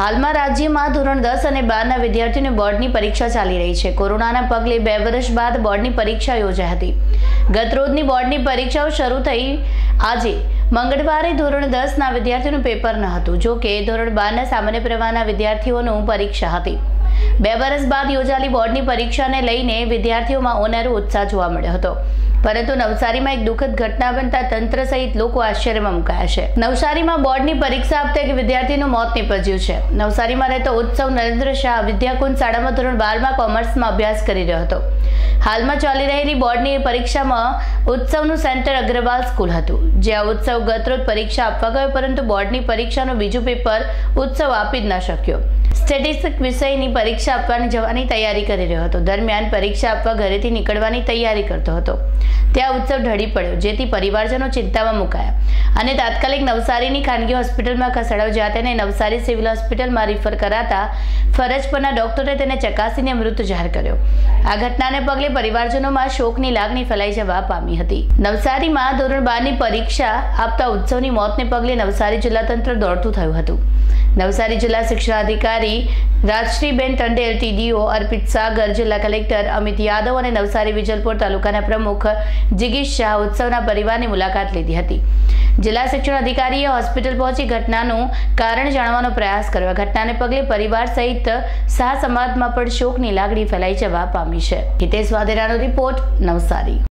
હાલમાં રાજ્યમાં ધોરણ 10 અને 12ના વિદ્યાર્થીઓની બોર્ડની પરીક્ષા ચાલી રહી છે। કોરોનાના પગલે 2 વર્ષ બાદ બોર્ડની પરીક્ષા યોજાઈ હતી। ગત રોજની બોર્ડની પરીક્ષાઓ શરૂ થઈ। આજે મંગળવારે ધોરણ 10ના વિદ્યાર્થીઓનું પેપર ન હતું। જો કે ધોરણ 12ના સામાન્ય પ્રવાહના વિદ્યાર્થીઓનું પરીક્ષા હતી। 2 વર્ષ બાદ યોજાયેલી બોર્ડની પરીક્ષાને લઈને વિદ્યાર્થીઓમાં અનેરો ઉત્સાહ જોવા મળ્યો હતો। પરંતુ નવસારીમાં એક દુઃખદ ઘટના બનતા તંત્ર સહિત લોકો આશ્ચર્યમાં મુકાયા છે। નવસારીમાં બોર્ડની પરીક્ષા આપતા એક વિદ્યાર્થીનું મોત નીપજ્યું છે। નવસારીમાં રહેતો ઉત્સવ નરેન્દ્ર શાહ વિદ્યાકુંજ શાળામાં ધોરણ 12માં કોમર્સમાં અભ્યાસ કરી રહ્યો હતો। હાલમાં ચાલી રહેલી બોર્ડની પરીક્ષામાં ઉત્સવનું સેન્ટર અગ્રવાલ સ્કૂલ હતું, જ્યાં ઉત્સવ ગતરોજ પરીક્ષા આપવા ગયો, પરંતુ બોર્ડની પરીક્ષાનું બીજું પેપર ઉત્સવ આપી જ ન શક્યો। સ્ટેટિસ્ટિક્સ વિષયની પરીક્ષા આપવાની જવાની તૈયારી કરી રહ્યો હતો। દરમિયાન પરીક્ષા આપવા ઘરેથી નીકળવાની તૈયારી કરતો હતો, ત્યાં ઉત્સવ ઢળી પડ્યો, જેથી પરિવારજનો ચિંતામાં મુકાયા અને તાત્કાલિક નવસારીની ખાનગી હોસ્પિટલમાં ખસેડાયો, જ્યાં તેને નવસારી સિવિલ હોસ્પિટલમાં રિફર કરાતા ફરજ પરના ડોક્ટરે તેને ચકાસીને મૃત જાહેર કર્યો। આ ઘટનાને પગલે પરિવારજનોમાં શોકની લાગણી ફેલાઈ જવા પામી હતી। નવસારીમાં ધોરણ 12ની પરીક્ષા આપતા ઉત્સવની મોતને પગલે નવસારી જિલ્લા તંત્ર દોડતું થયું હતું। નવસારી જિલ્લા શિક્ષણાધિકારી રાજશ્રીબેન ટંડેલ, ટીડીઓ અર્પિત સાગર, જિલ્લા કલેક્ટર અમિત યાદવ અને નવસારી વિજલપુર તાલુકાના પ્રમુખ જિગીશ શાહ ઉત્સવના પરિવારની મુલાકાત લીધી હતી। જિલ્લા શિક્ષણાધિકારીએ હોસ્પિટલ પહોંચી ઘટનાનું કારણ જાણવાનો પ્રયાસ કર્યો। ઘટનાને પગલે પરિવાર સહિત શાહ સમાજમાં પણ શોકની લાગણી ફેલાઈ જવા પામી છે। હિતેશ વાધેરાનો રિપોર્ટ, નવસારી।